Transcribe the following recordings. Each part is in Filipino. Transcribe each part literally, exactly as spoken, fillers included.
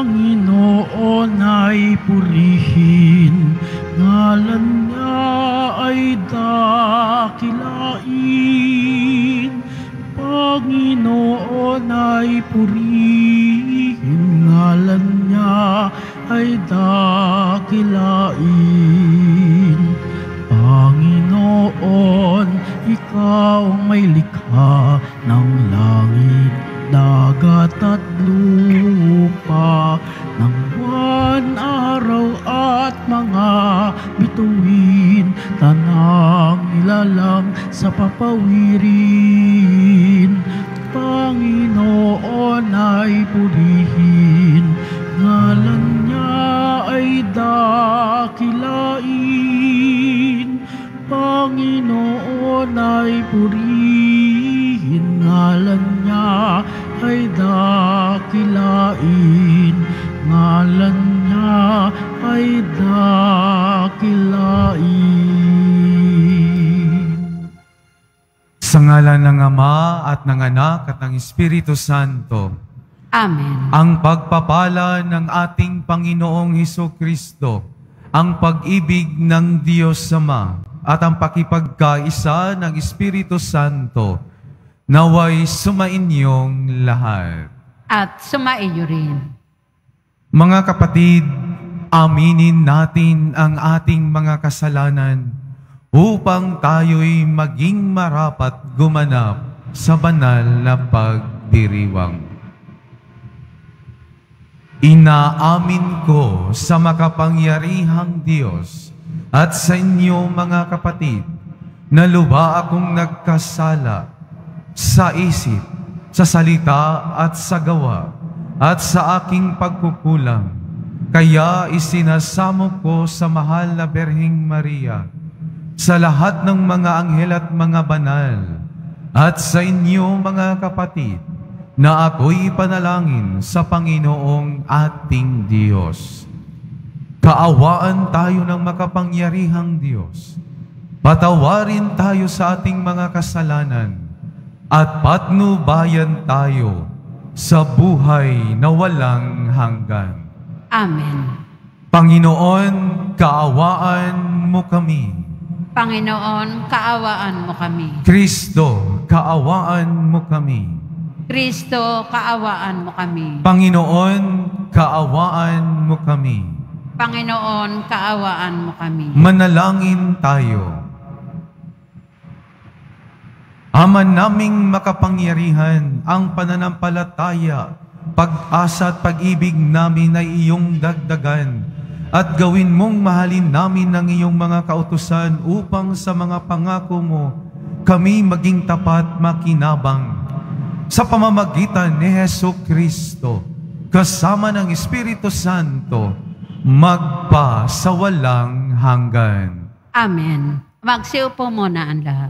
Panginoon ay purihin, ngalan niya ay dakilain. Panginoon ay purihin, ngalan niya ay dakilain. Panginoon, ikaw may likha ng langit, dagat at lupa, ng buwan, araw at mga bituin, tanang nilalang sa papawirin. Panginoon ay purihin, ngalan niya ay dakilain. Panginoon ay purihin, ngalan niya ay dakilain. Ngalan niya ay dakilain. Sa ngalan ng Ama at ng Anak at ng Espiritu Santo. Amen. Ang pagpapala ng ating Panginoong Hesukristo, ang pag-ibig ng Diyos Ama, at ang pakipagkaisa ng Espiritu Santo, naway sumainyong lahat. At sumaiyo rin. Mga kapatid, aminin natin ang ating mga kasalanan upang tayo'y maging marapat gumanap sa banal na pagdiriwang. Inaamin ko sa makapangyarihang Diyos at sa inyo mga kapatid, na luba akong nagkasala sa isip, sa salita at sa gawa, at sa aking pagkukulang. Kaya isinasamo ko sa mahal na Birheng Maria, sa lahat ng mga anghel at mga banal, at sa inyo mga kapatid, na ako'y ipanalangin sa Panginoong ating Diyos. Kaawaan tayo ng makapangyarihang Diyos. Patawarin tayo sa ating mga kasalanan at patnubayan tayo sa buhay na walang hanggan. Amen. Panginoon, kaawaan mo kami. Panginoon, kaawaan mo kami. Kristo, kaawaan mo kami. Kristo, kaawaan mo kami. Panginoon, kaawaan mo kami. Panginoon, kaawaan mo kami. Manalangin tayo. Ama naming makapangyarihan, ang pananampalataya, pag-asa at pag-ibig namin ay iyong dagdagan at gawin mong mahalin namin ang iyong mga kautusan upang sa mga pangako mo kami maging tapat makinabang. Sa pamamagitan ni Hesukristo, kasama ng Espiritu Santo, magpa sa walang hanggan. Amen. Magsiupo muna ang lahat.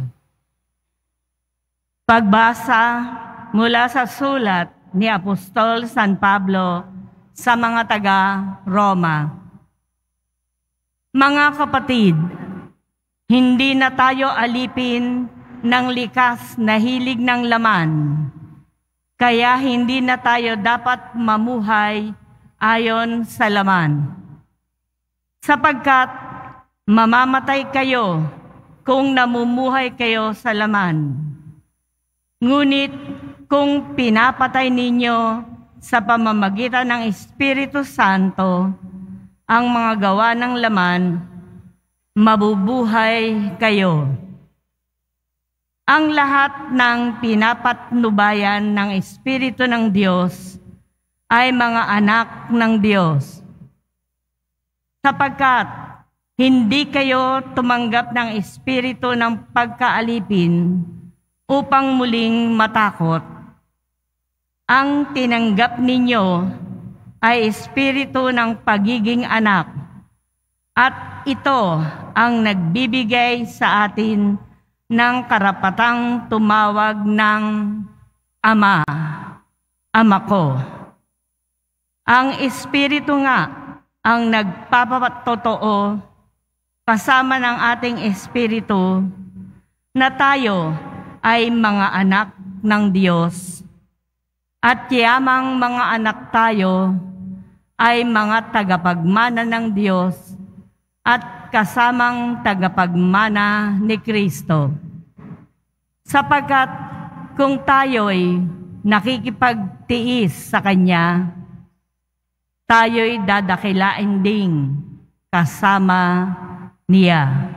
Pagbasa mula sa sulat ni Apostol San Pablo sa mga taga-Roma. Mga kapatid, hindi na tayo alipin ng likas na hilig ng laman, kaya hindi na tayo dapat mamuhay ayon sa laman. Sapagkat mamamatay kayo kung namumuhay kayo sa laman. Ngunit kung pinapatay ninyo sa pamamagitan ng Espiritu Santo ang mga gawa ng laman, mabubuhay kayo. Ang lahat ng pinapatnubayan ng Espiritu ng Diyos ay mga anak ng Diyos. Sapagkat hindi kayo tumanggap ng espiritu ng pagkaalipin upang muling matakot. Ang tinanggap ninyo ay espiritu ng pagiging anak, at ito ang nagbibigay sa atin ng karapatang tumawag ng Ama, Ama ko. Ang espiritu nga ang nagpapatotoo kasama ng ating espiritu na tayo ay mga anak ng Diyos. At yamang mga anak tayo, ay mga tagapagmana ng Diyos at kasamang tagapagmana ni Kristo. Sapagkat kung tayo'y nakikipagtiis sa Kanya, tayo'y dadakilain ding kasama Niya.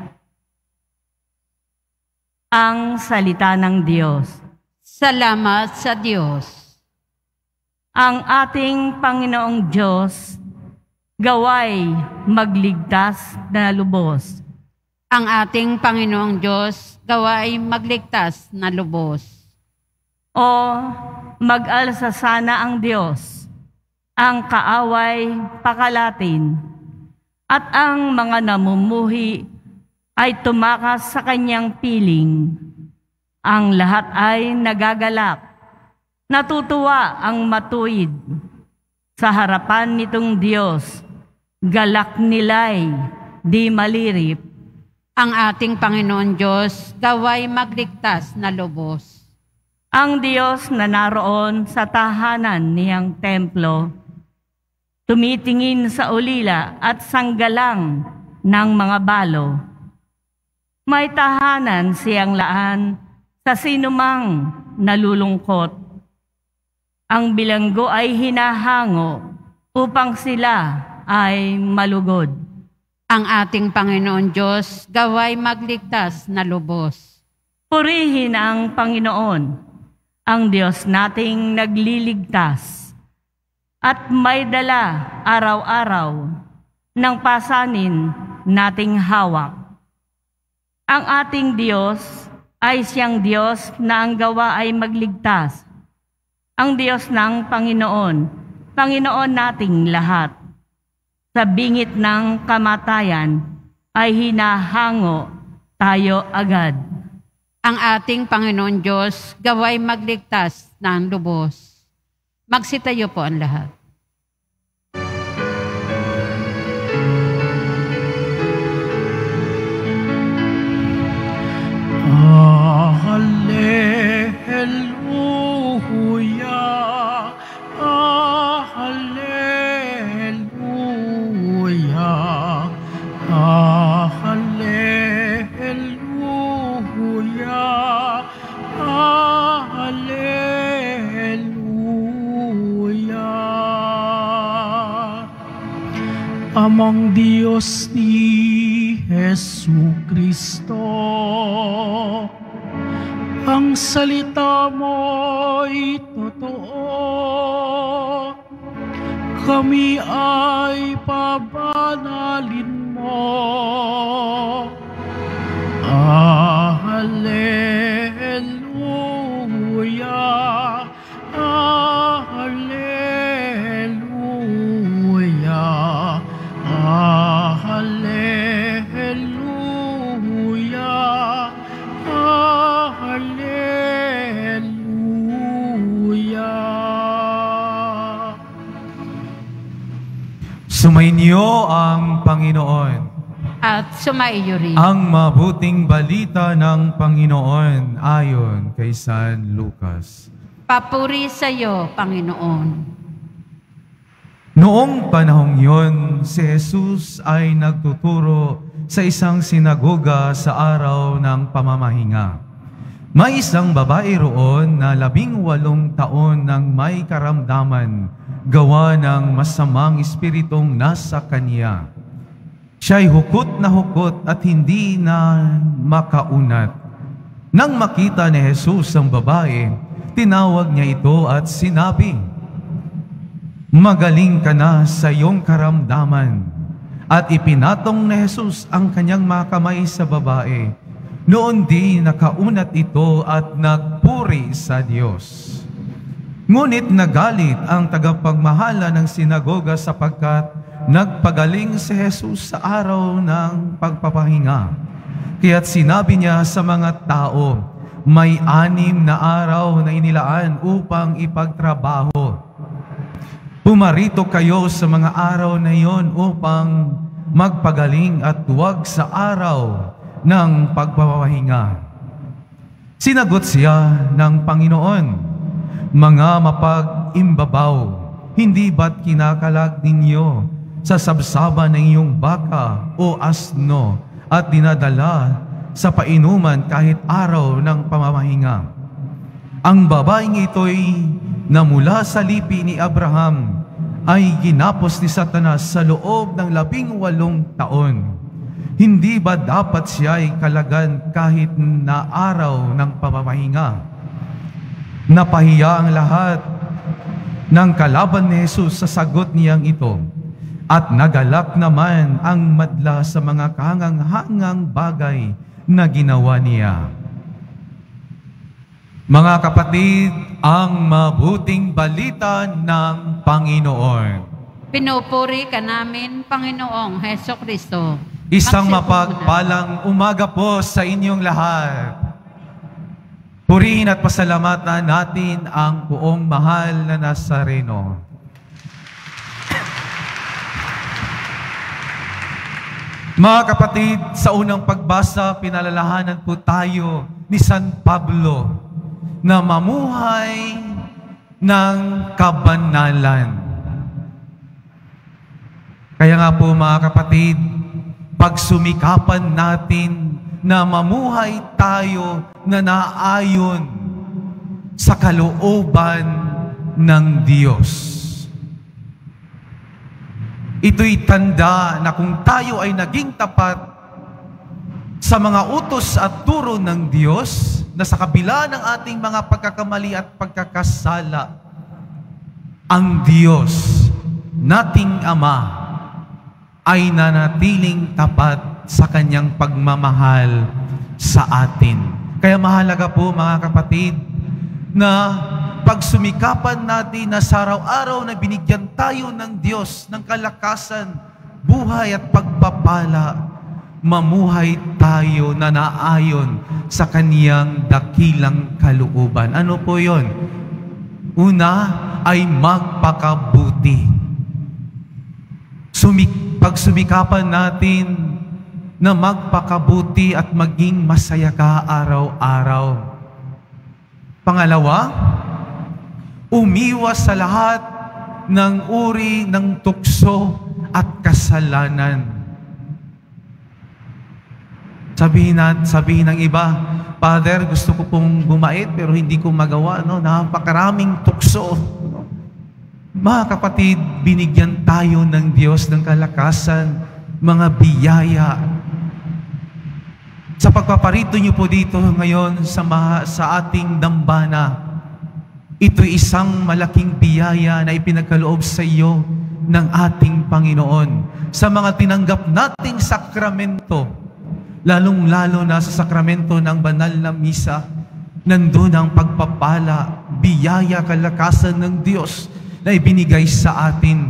Ang salita ng Diyos. Salamat sa Diyos. Ang ating Panginoong Diyos, gaway magligtas na lubos. Ang ating Panginoong Diyos, gaway magligtas na lubos. O mag-alsa sana ang Diyos, ang kaaway pakalatin, at ang mga namumuhi ay tumakas sa kanyang piling. Ang lahat ay nagagalak, natutuwa ang matuwid. Sa harapan nitong Diyos, galak nila'y di malirip. Ang ating Panginoon Diyos, gaway magligtas na lubos. Ang Diyos na naroon sa tahanan niyang templo, tumitingin sa ulila at sanggalang ng mga balo. May tahanan siyang laan sa sinumang nalulungkot. Ang bilanggo ay hinahango upang sila ay malugod. Ang ating Panginoon Diyos, gaway magligtas na lubos. Purihin ang Panginoon, ang Diyos nating nagliligtas, at may dala araw-araw ng pasanin nating hawak. Ang ating Diyos ay siyang Diyos na ang gawa ay magligtas. Ang Diyos ng Panginoon, Panginoon nating lahat. Sa bingit ng kamatayan ay hinahango tayo agad. Ang ating Panginoon Diyos, gaway magligtas ng lubos. Magsitayo po ang lahat. Ah, Hallelujah, ah, Hallelujah, ah, Hallelujah, ah, Hallelujah. Amang Diyos ni Jesucristo, ang salita mo'y totoo, kami ay pabanalin mo. Ah, Hallelujah, ah, Hallelujah, ah, Hallelujah, ah, Hallelujah. Sumainyo ang Panginoon. At sumaiyo rin. Ang mabuting balita ng Panginoon ayon kay San Lucas. Papuri sa iyo, Panginoon. Noong panahong yon, si Jesus ay nagtuturo sa isang sinagoga sa araw ng pamamahinga. May isang babae roon na labing walong taon nang may karamdaman gawa ng masamang espiritong nasa kaniya. Siya'y hukot na hukot at hindi na makaunat. Nang makita ni Jesus ang babae, tinawag niya ito at sinabi, "Magaling ka na sa iyong karamdaman." At ipinatong ni Jesus ang kanyang mga kamay sa babae. Noon di nakaunat ito at nagpuri sa Diyos. Ngunit nagalit ang tagapagmahala ng sinagoga sapagkat nagpagaling si Jesus sa araw ng pagpapahinga. Kaya't sinabi niya sa mga tao, may anim na araw na inilaan upang ipagtrabaho. Pumarito kayo sa mga araw na iyon upang magpagaling at huwag sa araw ng pagpapahinga. Sinagot siya ng Panginoon, mga mapag-imbabaw, hindi ba't kinakalag ninyo sa sabsaba ng iyong baka o asno at dinadala sa painuman kahit araw ng pamamahinga? Ang babaeng ito'y na mula sa lipi ni Abraham ay ginapos ni Satanas sa loob ng labing walong taon. Hindi ba dapat siya ay kalagan kahit na araw ng pamamahinga? Napahiya ang lahat ng kalaban ni Jesus sa sagot niyang ito, at nagalak naman ang madla sa mga kahangang-hangang bagay na ginawa niya. Mga kapatid, ang mabuting balita ng Panginoon. Pinupuri ka namin, Panginoong Heso Kristo. Isang Magsipon mapagpalang umaga po sa inyong lahat. Purihin at pasalamatan natin ang buong mahal na Nazareno. Mga kapatid, sa unang pagbasa, pinalalahanan po tayo ni San Pablo na mamuhay ng kabanalan. Kaya nga po mga kapatid, pagsumikapan natin na mamuhay tayo na naayon sa kalooban ng Diyos. Ito'y tanda na kung tayo ay naging tapat sa mga utos at turo ng Diyos, na sa kabila ng ating mga pagkakamali at pagkakasala, ang Diyos, nating Ama, ay nanatiling tapat sa Kanyang pagmamahal sa atin. Kaya mahalaga po mga kapatid, na pagsumikapan natin na sa araw-araw na binigyan tayo ng Diyos ng kalakasan, buhay at pagpapala, mamuhay tayo na naayon sa Kaniyang dakilang kalooban. Ano po yon? Una ay magpakabuti. Sumik pagsumikapan natin na magpakabuti at maging masaya ka araw-araw. Pangalawa, umiwas sa lahat ng uri ng tukso at kasalanan. Sabihin, na, sabihin ng iba, Father, gusto ko pong bumait pero hindi ko magawa. No? Napakaraming tukso. No? Mga kapatid, binigyan tayo ng Diyos ng kalakasan, mga biyaya. Sa pagpaparito niyo po dito ngayon sa, maha, sa ating dambana, ito'y isang malaking biyaya na ipinagkaloob sa iyo ng ating Panginoon. Sa mga tinanggap nating sakramento, lalong-lalo na sa sakramento ng banal na misa, nandun ang pagpapala, biyaya, kalakasan ng Diyos na ibinigay sa atin.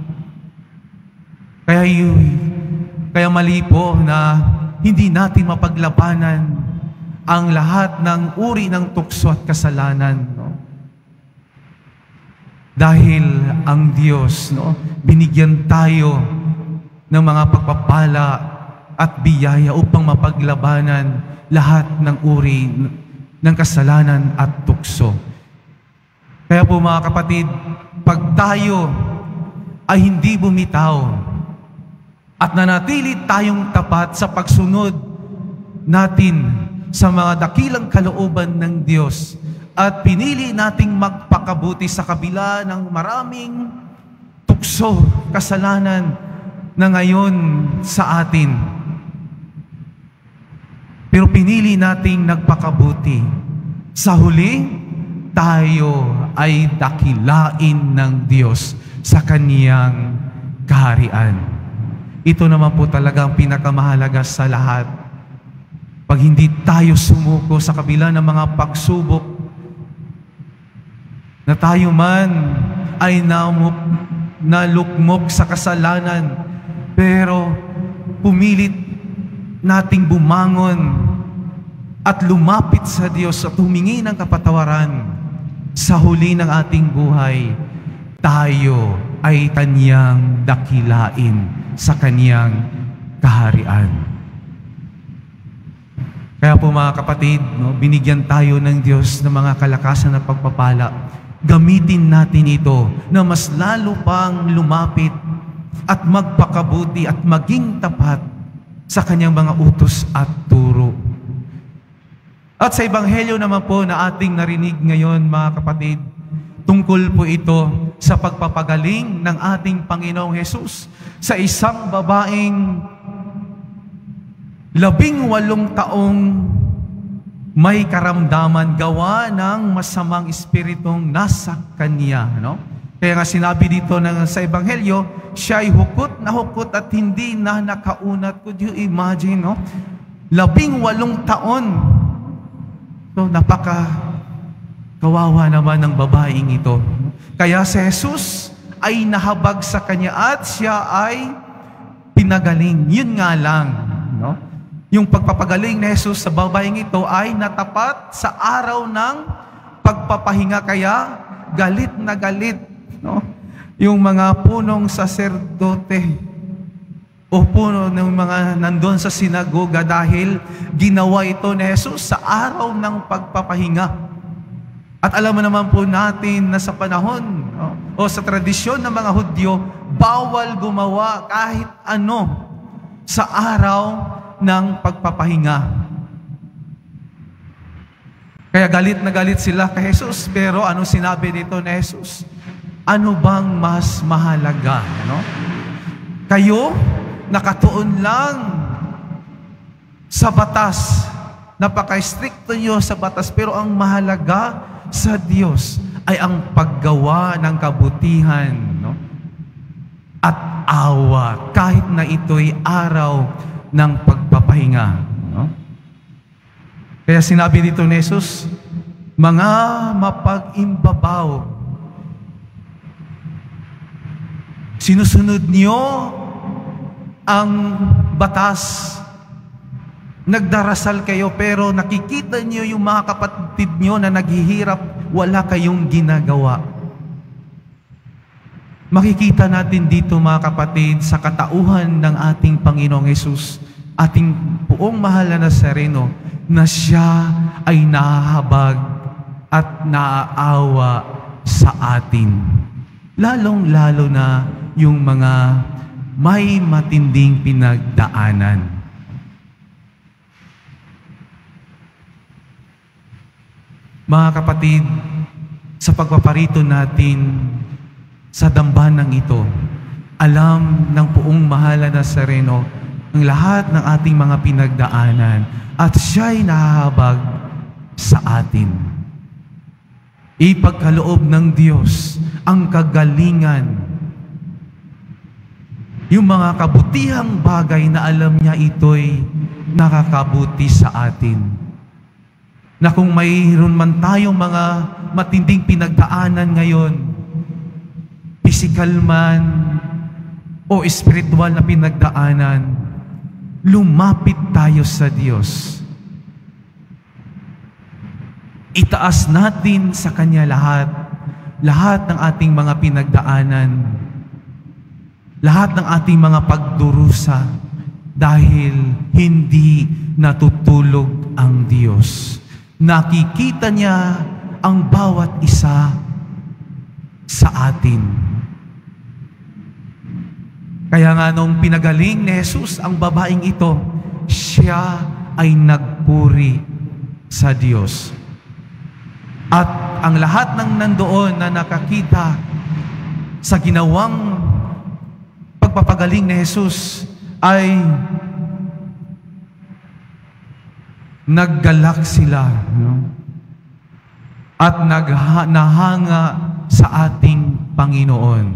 Kaya, kaya mali po na hindi natin mapaglabanan ang lahat ng uri ng tukso at kasalanan. No? Dahil ang Diyos, no, binigyan tayo ng mga pagpapala at biyaya upang mapaglabanan lahat ng uri ng kasalanan at tukso. Kaya po mga kapatid, pag tayo ay hindi bumitaw at nanatili tayong tapat sa pagsunod natin sa mga dakilang kalooban ng Diyos at pinili nating magpakabuti sa kabila ng maraming tukso, kasalanan na ngayon sa atin, pero pinili nating nagpakabuti. Sa huli, tayo ay dakilain ng Diyos sa Kaniyang kaharian. Ito naman po talaga ang pinakamahalaga sa lahat. Pag hindi tayo sumuko sa kabila ng mga pagsubok, na tayo man ay namup, nalukmok sa kasalanan, pero pumilit nating bumangon at lumapit sa Diyos at humingi ng kapatawaran, sa huli ng ating buhay, tayo ay Kaniyang dakilain sa Kaniyang kaharian. Kaya po mga kapatid, no, binigyan tayo ng Diyos ng mga kalakasan at pagpapala. gamitin natin ito na mas lalo pang lumapit at magpakabuti at maging tapat sa kanyang mga utos at turo. At sa Ebanghelyo naman po na ating narinig ngayon, mga kapatid, tungkol po ito sa pagpapagaling ng ating Panginoong Hesus sa isang babaeng labing walong taong may karamdaman gawa ng masamang espiritong nasa kanya. No? Kaya nga sinabi dito ng, sa Ebanghelyo, siya ay hukot na hukot at hindi na nakaunat. Could you imagine? No? Labing walong taon. So, napaka kawawa naman ng babaeng ito. Kaya si Jesus ay nahabag sa kanya at siya ay pinagaling. Yun nga lang, no? Yung pagpapagaling ni Jesus sa babaeng ito ay natapat sa araw ng pagpapahinga. Kaya galit na galit, no? Yung mga punong saserdote o puno ng mga nandun sa sinagoga dahil ginawa ito ni Jesus sa araw ng pagpapahinga. At alam mo naman po natin na sa panahon no, o sa tradisyon ng mga Hudyo, bawal gumawa kahit ano sa araw ng pagpapahinga. Kaya galit na galit sila kay Jesus. Pero anong sinabi dito ni Jesus? Ano bang mas mahalaga? No? Kayo, nakatuon lang sa batas. Napaka-stricto nyo sa batas. Pero ang mahalaga sa Diyos ay ang paggawa ng kabutihan, no? At awa, kahit na ito'y araw ng pagpapahinga. No? Kaya sinabi dito ni Jesus, mga mapag-imbabaw, sinusunod niyo ang batas, nagdarasal kayo, pero nakikita niyo yung mga kapatid niyo na naghihirap, wala kayong ginagawa. Makikita natin dito, mga kapatid, sa katauhan ng ating Panginoong Hesus, ating buong mahal na Nazareno, na siya ay nahahabag at naaawa sa atin. Lalong-lalo na yung mga may matinding pinagdaanan. Mga kapatid, sa pagpaparito natin sa dambanang ito, alam ng buong mahal na Nazareno ang lahat ng ating mga pinagdaanan at siya'y nahahabag sa atin. Ipagkaloob ng Diyos ang kagalingan, yung mga kabutihang bagay na alam niya ito'y nakakabuti sa atin. Na kung mayroon man tayong mga matinding pinagdaanan ngayon, physical man o spiritual na pinagdaanan, lumapit tayo sa Diyos. Itaas natin sa Kanya lahat, lahat ng ating mga pinagdaanan, lahat ng ating mga pagdurusa, dahil hindi natutulog ang Diyos. Nakikita niya ang bawat isa sa atin. Kaya nga nung pinagaling ni Jesus ang babaeng ito, siya ay nagpuri sa Diyos. At ang lahat ng nandoon na nakakita sa ginawang pagpapagaling ni Jesus ay naggalak sila, no? At nagha, nahanga sa ating Panginoon.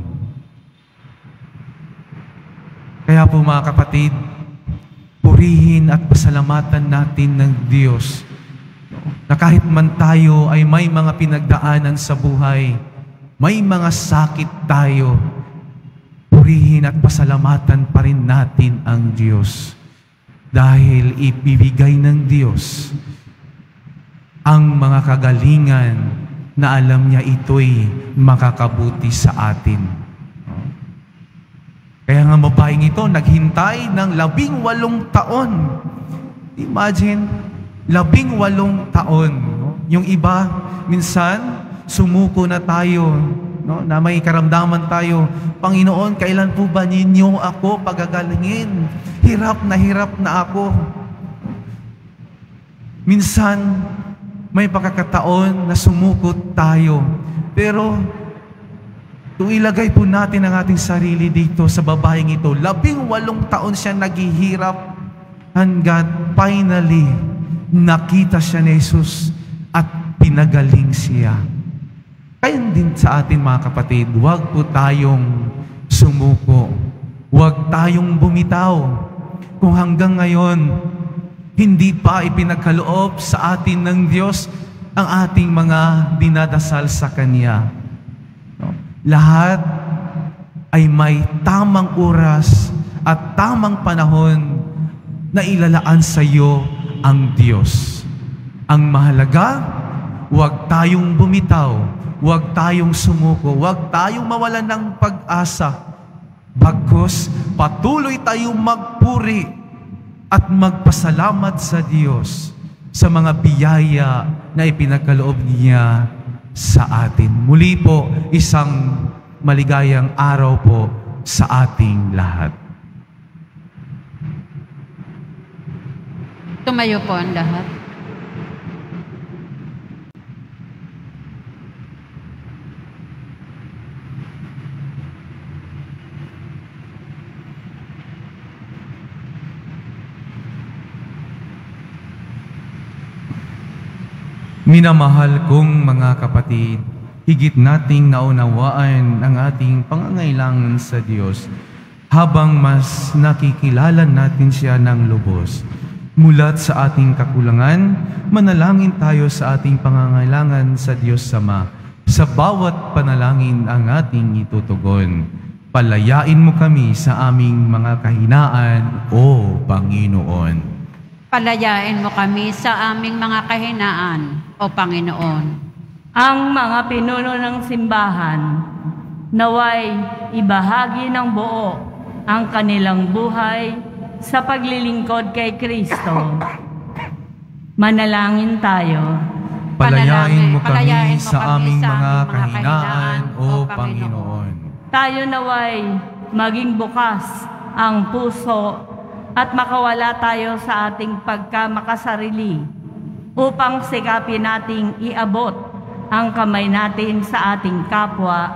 Kaya po, mga kapatid, purihin at pasalamatan natin ng Diyos, no? Na kahit man tayo ay may mga pinagdaanan sa buhay, may mga sakit tayo, purihin at pasalamatan pa rin natin ang Diyos. Dahil ibibigay ng Diyos ang mga kagalingan na alam niya ito'y makakabuti sa atin. Kaya nga babaeng ito, naghintay ng labing walong taon. Imagine, labing walong taon. Yung iba, minsan, sumuko na tayo, no? Na may karamdaman tayo, Panginoon, kailan po ba ninyo ako pagagalingin? Hirap na hirap na ako. Minsan, may pagkakataon na sumukot tayo. Pero, kung ilagay po natin ang ating sarili dito sa babaeng ito, labing walong taon siya naghihirap hanggat finally, nakita siya ni Jesus at pinagaling siya. Kaya din sa atin mga kapatid, huwag po tayong sumuko. Huwag tayong bumitaw. Kung hanggang ngayon, hindi pa ipinagkaloob sa atin ng Diyos ang ating mga dinadasal sa Kanya. No? Lahat ay may tamang oras at tamang panahon na ilalaan sa iyo ang Diyos. Ang mahalaga, huwag tayong bumitaw, huwag tayong sumuko, huwag tayong mawalan ng pag-asa. Bagkus, patuloy tayong magpuri at magpasalamat sa Diyos sa mga biyaya na ipinagkaloob niya sa atin. Muli po, isang maligayang araw po sa ating lahat. Tumayo po ang lahat. Minamahal kong mga kapatid, higit nating naunawaan ang ating pangangailangan sa Diyos habang mas nakikilala natin siya ng lubos. Mulat sa ating kakulangan, manalangin tayo sa ating pangangailangan sa Diyos Ama. Sa bawat panalangin ang ating itutugon. Palayain mo kami sa aming mga kahinaan, O Panginoon. Palayain mo kami sa aming mga kahinaan, O Panginoon. Ang mga pinuno ng simbahan, naway ibahagi ng buo ang kanilang buhay sa paglilingkod kay Kristo. Manalangin tayo. Palayain mo kami Palayain mo sa kami aming sa mga aming mga kahinaan, kahinaan, O O Panginoon. Tayo naway maging bukas ang puso at makawala tayo sa ating pagkamakasarili upang sikapin nating iabot ang kamay natin sa ating kapwa.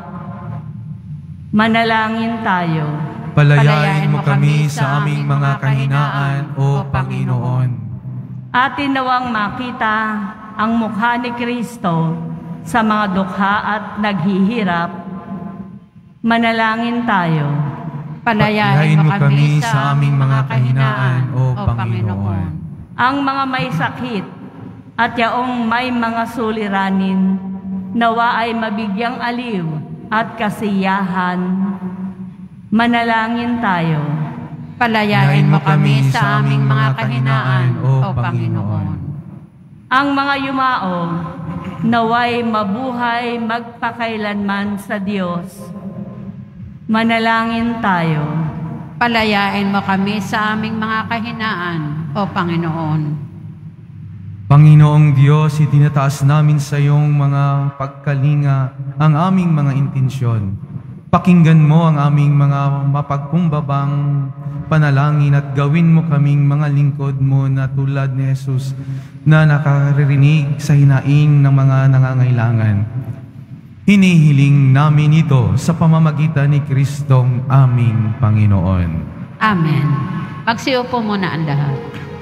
Manalangin tayo. Palayain mo kami sa aming mga kahinaan, O Panginoon. Atin nawang makita ang mukha ni Kristo sa mga dukha at naghihirap. Manalangin tayo. Palayain mo kami sa aming mga kahinaan, O Panginoon. Ang mga may sakit at yaong may mga suliranin, nawa ay mabigyang aliw at kasiyahan. Manalangin tayo. Palayain mo kami sa aming mga kahinaan, O Panginoon. Ang mga yumao, naway mabuhay magpakailanman sa Diyos. Manalangin tayo. Palayain mo kami sa aming mga kahinaan, O Panginoon. Panginoong Diyos, itinataas namin sa iyong mga pagkalinga ang aming mga intensyon. Pakinggan mo ang aming mga mapagkumbabang panalangin at gawin mo kaming mga lingkod mo na tulad ni Jesus na nakaririnig sa hinaing ng mga nangangailangan. Hinihiling namin ito sa pamamagitan ni Kristong aming Panginoon. Amen. Magsiupo muna ang lahat.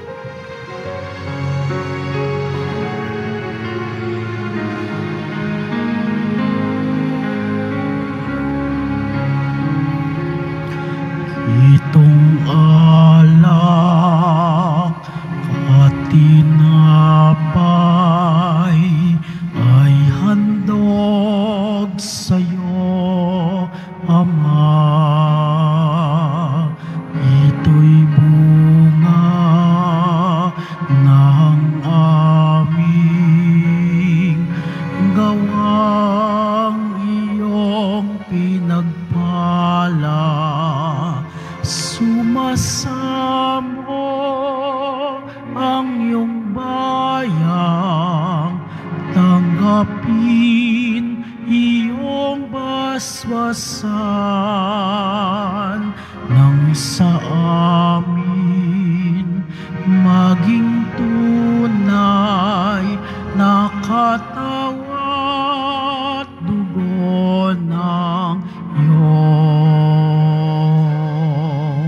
Itong alak at tinapay ay handog sa'yo, Ama. Ito'y bunga ng aming gawang iyong pinagpala. Sumasamo ang iyong bayang, tanggapin kaswasan ng sa amin maging tunay na katawan at dugo ng iyong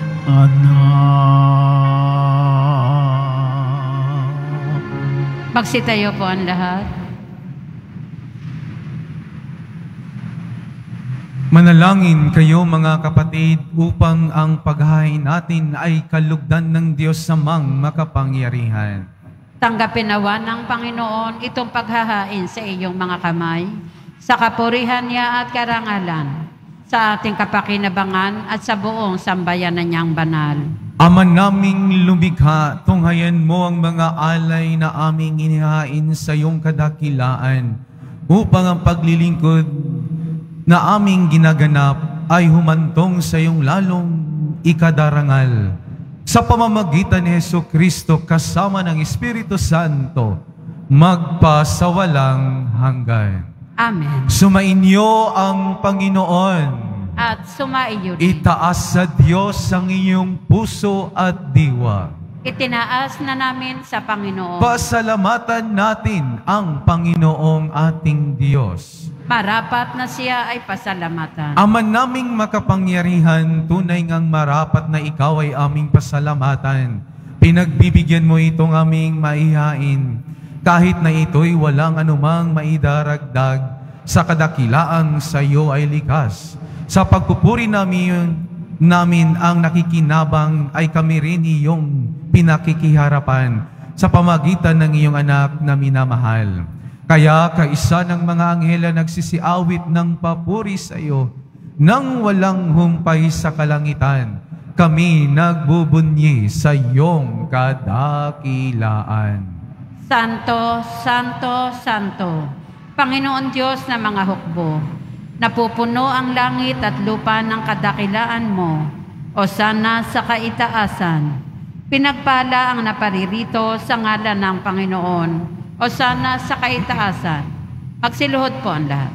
anak. Magsitayo po ang lahat. Manalangin kayo mga kapatid upang ang paghahain natin ay kalugdan ng Diyos samang makapangyarihan. Tanggapin nawa ng Panginoon itong paghahain sa iyong mga kamay, sa kapurihan niya at karangalan, sa ating kapakinabangan at sa buong sambayanan niyang banal. Ama naming lumikha, tunghayan mo ang mga alay na aming inihain sa iyong kadakilaan, upang ang paglilingkod na aming ginaganap ay humantong sa iyong lalong ikadarangal. Sa pamamagitan ni Jesucristo kasama ng Espiritu Santo, magpasawalang hanggan. Amen. Sumainyo ang Panginoon. At sumaiyo rin. Itaas sa Diyos ang inyong puso at diwa. Itinaas na namin sa Panginoon. Pasalamatan natin ang Panginoong ating Diyos. Marapat na siya ay pasalamatan. Ama naming makapangyarihan, tunay ngang marapat na ikaw ay aming pasalamatan. Pinagbibigyan mo itong aming maihain, kahit na ito'y walang anumang maidaragdag sa kadakilaang sa iyo ay likas. Sa pagpupuri namin, namin ang nakikinabang ay kami rin iyong pinakikiharapan sa pamagitan ng iyong anak na minamahal. Kaya kaisa ng mga anghela nagsisiawit ng papuri sa iyo, nang walang humpay sa kalangitan, kami nagbubunyi sa iyong kadakilaan. Santo, Santo, Santo, Panginoon Diyos na mga hukbo, napupuno ang langit at lupa ng kadakilaan mo, o sana sa kaitaasan. Pinagpala ang naparirito sa ngalan ng Panginoon, o sana sa kaitaasan. Magsiluhod po ang lahat.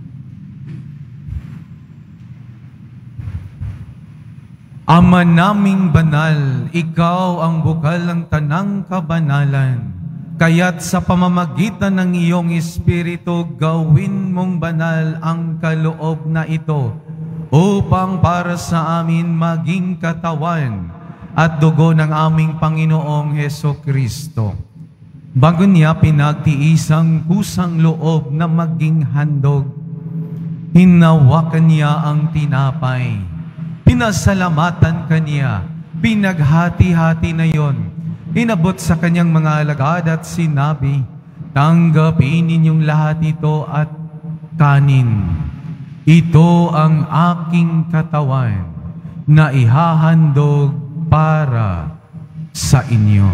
Ama naming banal, ikaw ang bukal ng tanang kabanalan. Kaya't sa pamamagitan ng iyong Espiritu, gawin mong banal ang kaloob na ito, upang para sa amin maging katawan at dugo ng aming Panginoong Hesukristo. Bago niya pinagtiisang kusang loob na maging handog, hinawakan niya ang tinapay. Pinasalamatan kaniya, pinaghati-hati na yon. Inabot sa kanyang mga alagad at sinabi, tanggapin ninyong lahat ito at kanin. Ito ang aking katawan na ihahandog para sa inyo.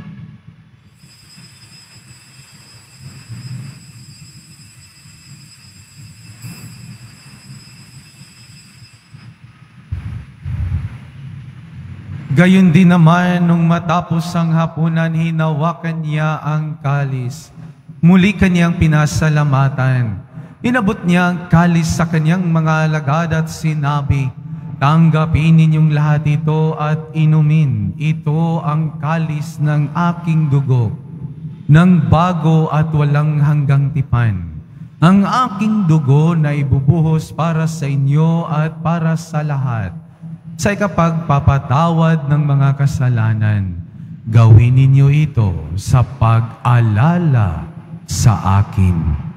Gayon din naman, nung matapos ang hapunan, hinawakan niya ang kalis. Muli kanyang pinasalamatan. Inabot niya ang kalis sa kanyang mga alagad at sinabi, tanggapin ninyong lahat ito at inumin. Ito ang kalis ng aking dugo, ng bago at walang hanggang tipan. Ang aking dugo na ibubuhos para sa inyo at para sa lahat, sa ikapagpapatawad ng mga kasalanan. Gawin ninyo ito sa pag-alala sa akin.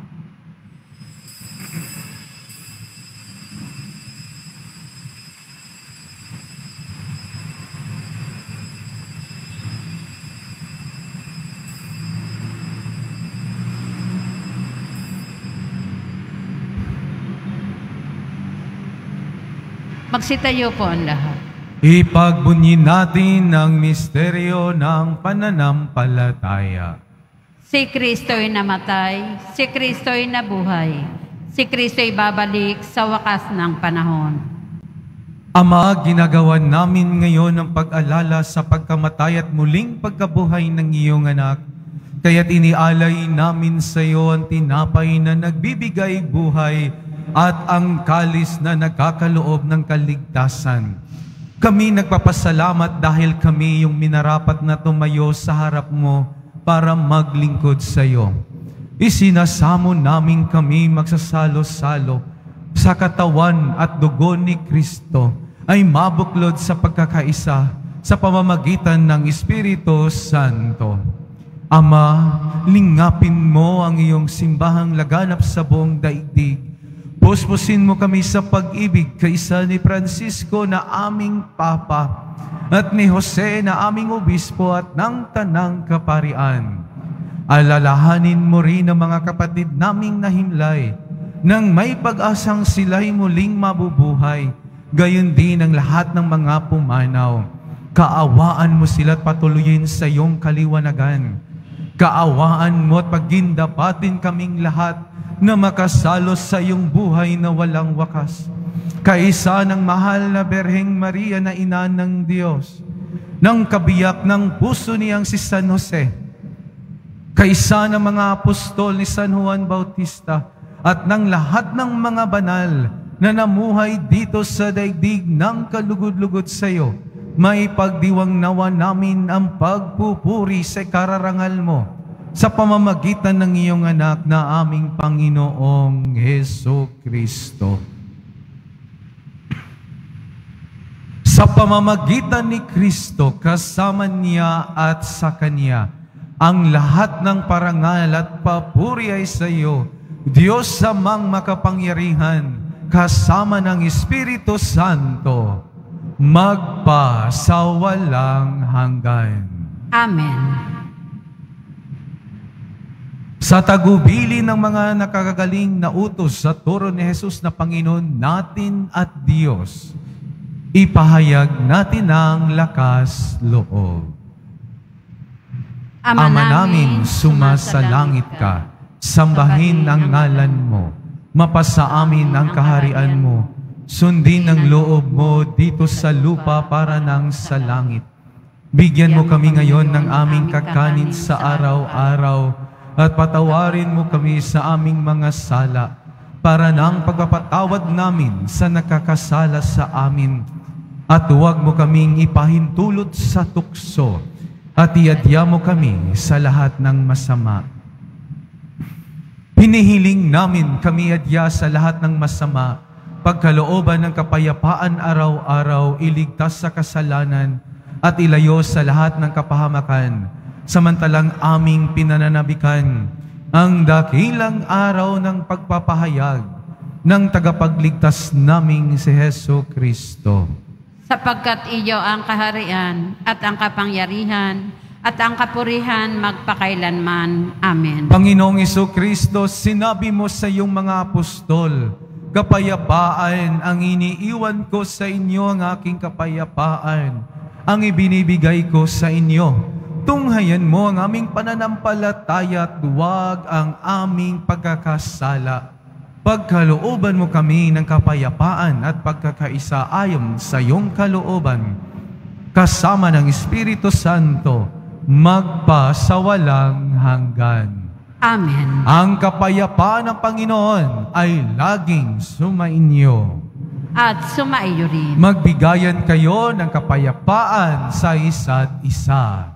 Magsitayo po ang lahat. Ipagbunyi natin ang misteryo ng pananampalataya. Si Kristo'y namatay, si Kristo'y nabuhay, si Kristo'y babalik sa wakas ng panahon. Ama, ginagawa namin ngayon ang pag-alala sa pagkamatay at muling pagkabuhay ng iyong anak. Kaya't inialay namin sa iyo ang tinapay na nagbibigay buhay at ang kalis na nagkakaloob ng kaligtasan. Kami nagpapasalamat dahil kami yung minarapat na tumayo sa harap mo para maglingkod sa iyo. Isinasamo namin kami magsasalo-salo sa katawan at dugo ni Kristo ay mabuklod sa pagkakaisa sa pamamagitan ng Espiritu Santo. Ama, lingapin mo ang iyong simbahang laganap sa buong daigdig. Puspusin mo kami sa pag-ibig kaysa ni Francisco na aming Papa at ni Jose na aming Obispo at ng Tanang Kaparian. Alalahanin mo rin ang mga kapatid naming nahimlay nang may pag-asang sila'y muling mabubuhay, gayon din ang lahat ng mga pumanaw. Kaawaan mo sila at patuloyin sa iyong kaliwanagan. Kaawaan mo at pagindapatin kaming lahat na makasalo sa iyong buhay na walang wakas. Kaisa ng mahal na Berheng Maria na ina ng Diyos, ng kabiyak ng puso niyang si San Jose, kaisa ng mga apostol ni San Juan Bautista, at ng lahat ng mga banal na namuhay dito sa daigdig ng kalugod-lugod sa iyo, may pagdiwang nawa namin ang pagpupuri sa kararangal mo sa pamamagitan ng iyong anak na aming Panginoong Jesucristo. Sa pamamagitan ni Kristo, kasama niya at sa Kanya, ang lahat ng parangal at papuri ay sa iyo, Diyos Amang makapangyarihan, kasama ng Espiritu Santo, magpa sa walang hanggan. Amen. Sa tagubili ng mga nakagagaling na utos sa turo ni Jesus na Panginoon natin at Diyos, ipahayag natin ang lakas loob. Ama, Ama namin, sumasalangit ka, sambahin ang ngalan mo, mapasa amin ang kaharian mo, sundin ang loob mo dito sa lupa para nang sa langit. Bigyan mo kami ngayon ng aming kakanin sa araw-araw, at patawarin mo kami sa aming mga sala, para nang pagpapatawad namin sa nakakasala sa amin. At huwag mo kaming ipahintulot sa tukso, at iadya mo kami sa lahat ng masama. Hinihiling namin kami adya sa lahat ng masama, pagkalooban ng kapayapaan araw-araw, iligtas sa kasalanan, at ilayo sa lahat ng kapahamakan, samantalang aming pinananabikan ang dakilang araw ng pagpapahayag ng tagapagligtas naming si Jesucristo. Sapagkat iyo ang kaharian at ang kapangyarihan at ang kapurihan magpakailanman. Amen. Panginoong Jesucristo, sinabi mo sa iyong mga apostol, kapayapaan ang iniiwan ko sa inyo, ang aking kapayapaan ang ibinibigay ko sa inyo. Tunghayan mo ang aming pananampalataya at huwag ang aming pagkakasala. Pagkalooban mo kami ng kapayapaan at pagkakaisa ayon sa iyong kalooban, kasama ng Espiritu Santo, magpa sa walang hanggan. Amen. Ang kapayapaan ng Panginoon ay laging sumainyo. At sumaiyo rin. Magbigayan kayo ng kapayapaan sa isa't isa.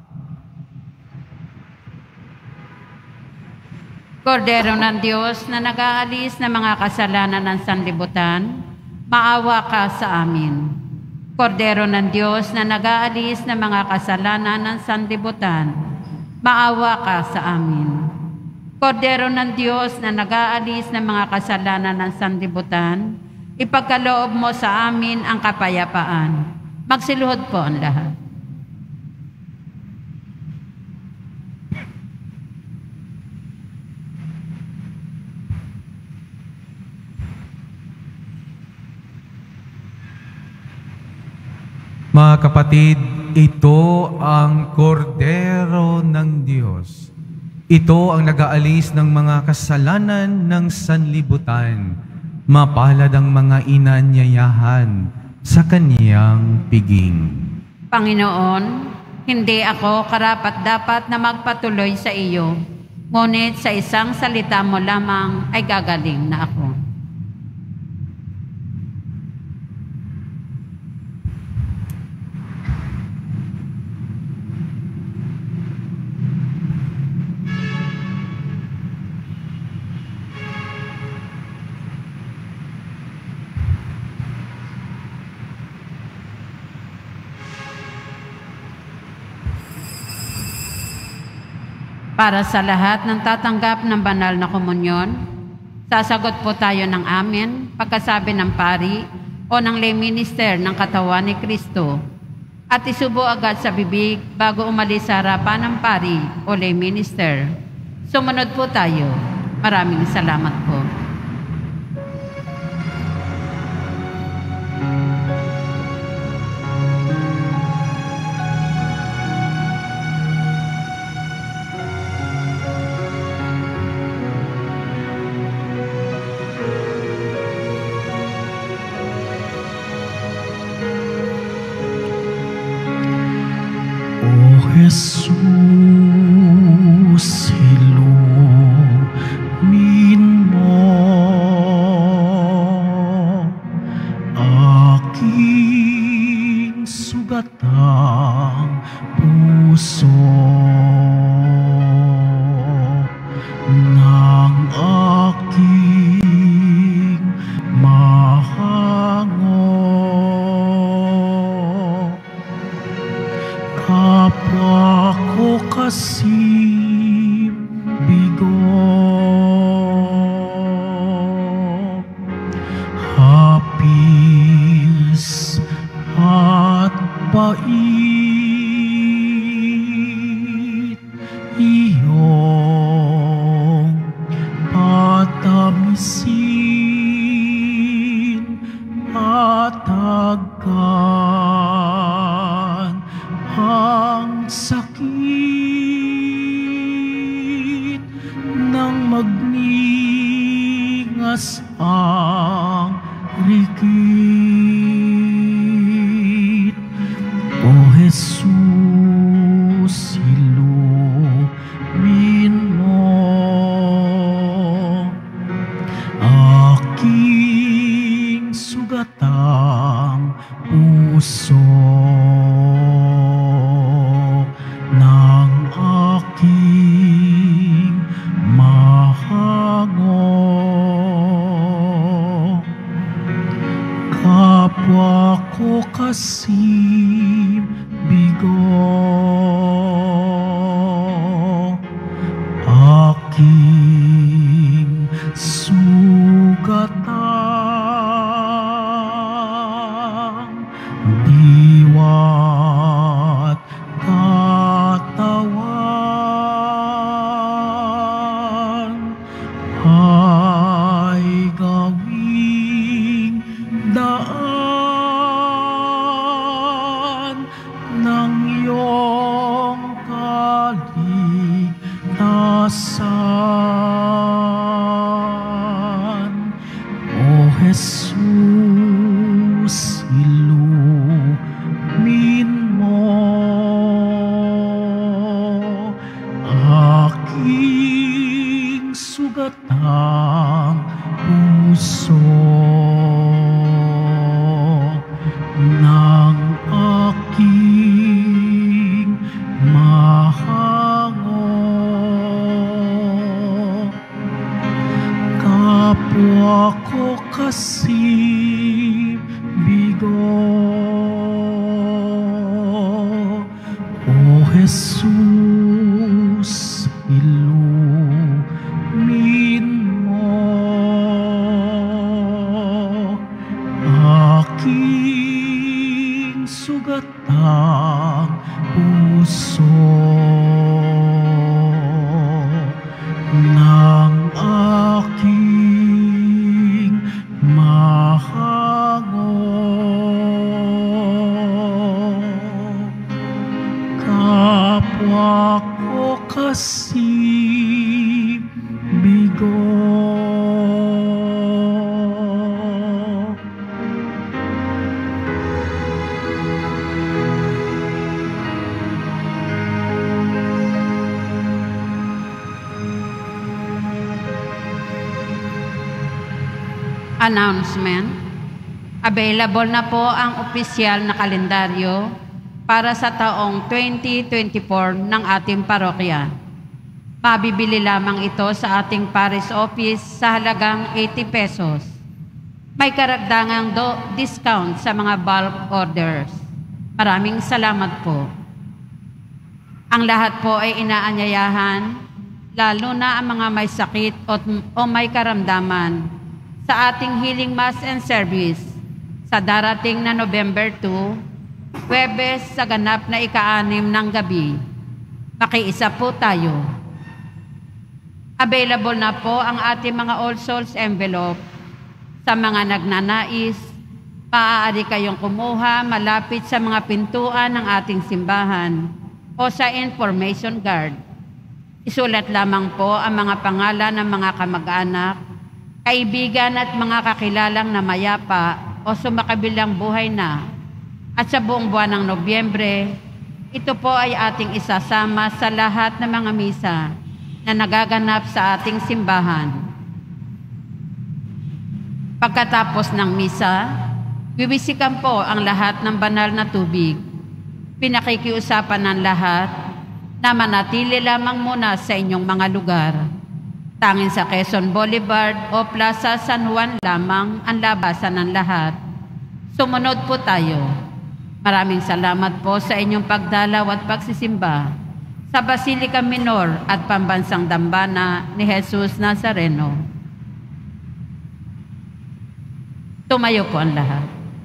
Kordero ng Diyos na nag-aalis ng mga kasalanan ng sanlibutan, maawa ka sa amin. Kordero ng Diyos na nag-aalis ng mga kasalanan ng sanlibutan, maawa ka sa amin. Kordero ng Diyos na nag-aalis ng mga kasalanan ng sanlibutan, ipagkaloob mo sa amin ang kapayapaan. Magsiluhod po ang lahat. Mga kapatid, ito ang kordero ng Diyos. Ito ang nag-aalis ng mga kasalanan ng sanlibutan. Mapalad ang mga inanyayahan sa kaniyang piging. Panginoon, hindi ako karapat-dapat na magpatuloy sa iyo, ngunit sa isang salita mo lamang ay gagaling na ako. Para sa lahat ng tatanggap ng banal na komunyon, sasagot po tayo ng amen pagkasabi ng pari o ng lay minister ng katawan ni Kristo at isubo agad sa bibig bago umalis sa harapan ng pari o lay minister. Sumunod po tayo. Maraming salamat po. Jesus, ilumin mo aking sugatang puso ng aking mahango. Kapwa ko kasi bigo, hapis at pait, iyong patamisin at agkan ang sakit ng magningas ang rikit. O Jesus, ilumin mo aking sugatang puso ng aking mahango. Kapwa ko kasi bigo, aking sugatang diwa't katawan ay gawing daan ng iyong kaligtasan. O Jesus, ilumin mo aking sugatang puso ng aking mahango. Kapwa ko kasi bigo, o Jesus, ilumin mo aking sugatang puso ng aking mahango. Kapwa ko kasi bigo. Announcement. Available na po ang opisyal na kalendaryo para sa taong twenty twenty-four ng ating parokya. Mabibili lamang ito sa ating parish office sa halagang eighty pesos. May karagdagang do discount sa mga bulk orders. Maraming salamat po. Ang lahat po ay inaanyayahan lalo na ang mga may sakit o, o may karamdaman, sa ating healing mass and service sa darating na November two, Huwebes sa ganap na ika-anim ng gabi. Makiisa po tayo. Available na po ang ating mga All Souls envelope. Sa mga nagnanais, maaari kayong kumuha malapit sa mga pintuan ng ating simbahan o sa information guard. Isulat lamang po ang mga pangalan ng mga kamag-anak, kaibigan at mga kakilalang na mayapa o sumakabilang buhay na. At sa buong buwan ng Nobyembre, ito po ay ating isasama sa lahat ng mga misa na nagaganap sa ating simbahan. Pagkatapos ng misa, wiwisikan po ang lahat ng banal na tubig. Pinakikiusapan ng lahat na manatili lamang muna sa inyong mga lugar. Tanging sa Quezon Boulevard o Plaza San Juan lamang ang labasan ng lahat. Sumunod po tayo. Maraming salamat po sa inyong pagdalaw at pagsisimba sa Basilica Minor at Pambansang Dambana ni Jesus Nazareno. Tumayo po ang lahat.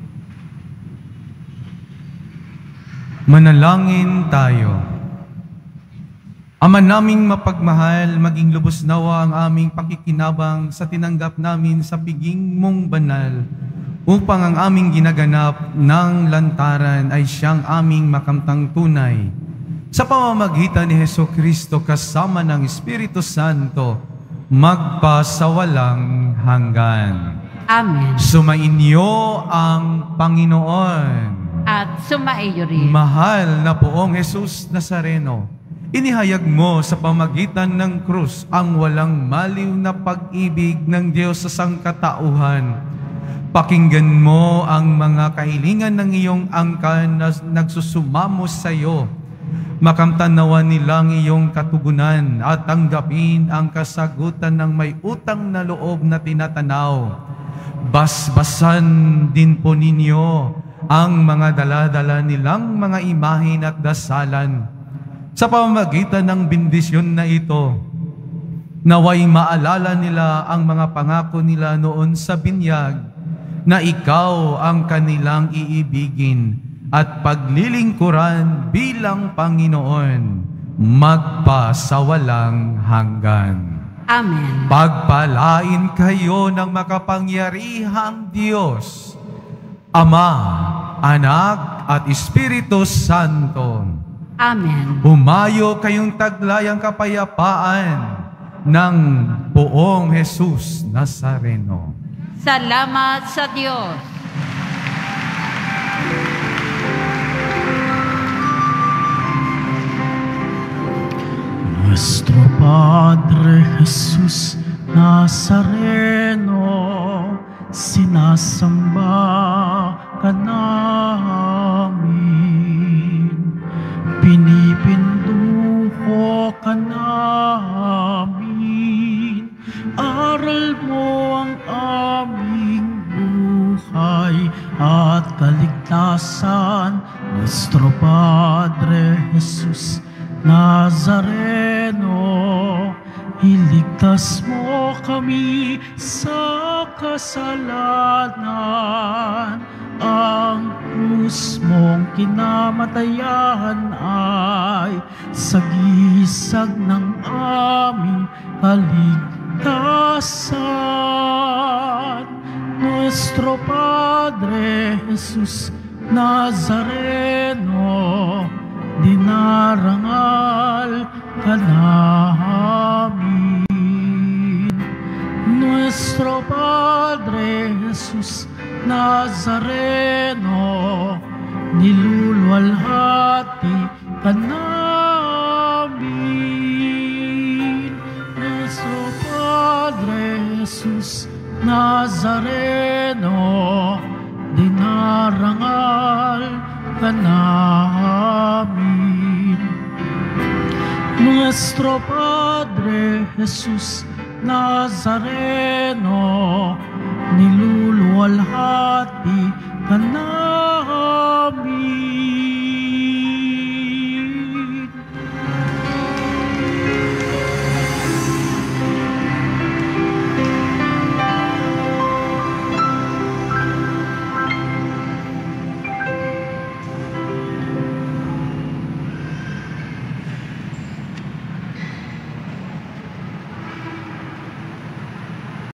Manalangin tayo. Ama naming mapagmahal, maging lubos nawa ang aming pakikinabang sa tinanggap namin sa piging mong banal, upang ang aming ginaganap ng lantaran ay siyang aming makamtang tunay. Sa pamamagitan ni Jesucristo kasama ng Espiritu Santo, magpasawalang hanggan. Amen. Sumainyo ang Panginoon. At sumaiyo rin. Mahal na poong Jesus Nazareno, inihayag mo sa pamagitan ng krus ang walang maliw na pag-ibig ng Diyos sa sangkatauhan. Pakinggan mo ang mga kahilingan ng iyong angkan na nagsusumamo sa iyo. Makamtanawan nilang iyong katugunan at tanggapin ang kasagutan ng may utang na loob na tinatanaw. Basbasan din po ninyo ang mga dala-dala nilang mga imahin at dasalan. Sa pamamagitan ng bendisyon na ito, naway maalala nila ang mga pangako nila noon sa binyag, na ikaw ang kanilang iibigin at paglilingkuran bilang Panginoon, magpasawalang hanggan. Amen. Pagpalain kayo ng makapangyarihang Diyos, Ama, Anak at Espiritu Santo. Amen. Humayo kayong taglayang kapayapaan ng poong Jesus Nazareno. Salamat sa Diyos. Nuestro Padre Jesus Nazareno, sinasamba ka namin, pinipinduho ka namin, aral mo ang aming buhay at kaligtasan. Nuestro Padre Jesus Nazareno, iligtas mo kami sa kasalanan. Ang krus mong kinamatayan ay sagisag ng aming kaligtasan. Nuestro Padre Jesus Nazareno, dinarangal ka namin. Nuestro Padre Jesus Nazareno, niluluwalhati ka namin. Nuestro Padre Jesus Nazareno, dinarangal ka namin. Nuestro Padre Jesus Nazareno, niluluwalhati ka namin.